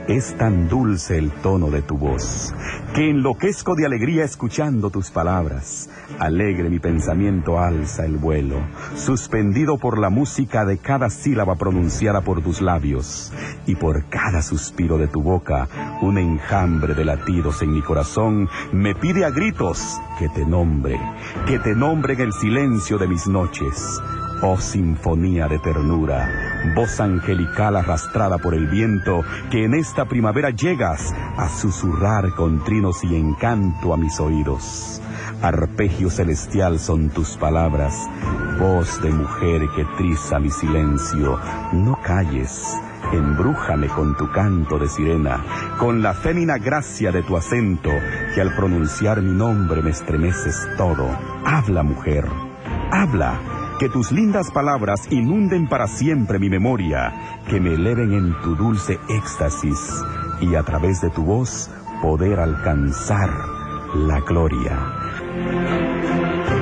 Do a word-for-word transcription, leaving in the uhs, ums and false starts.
Es tan dulce el tono de tu voz, que enloquezco de alegría escuchando tus palabras. Alegre mi pensamiento alza el vuelo, suspendido por la música de cada sílaba pronunciada por tus labios, y por cada suspiro de tu boca, un enjambre de latidos en mi corazón me pide a gritos que te nombre, que te nombre en el silencio de mis noches. Oh sinfonía de ternura, voz angelical arrastrada por el viento, que en esta primavera llegas a susurrar con trinos y encanto a mis oídos. Arpegio celestial son tus palabras, voz de mujer que triza mi silencio. No calles, embrújame con tu canto de sirena, con la fémina gracia de tu acento, que al pronunciar mi nombre me estremeces todo. Habla, mujer, habla. Que tus lindas palabras inunden para siempre mi memoria, que me eleven en tu dulce éxtasis y a través de tu voz poder alcanzar la gloria.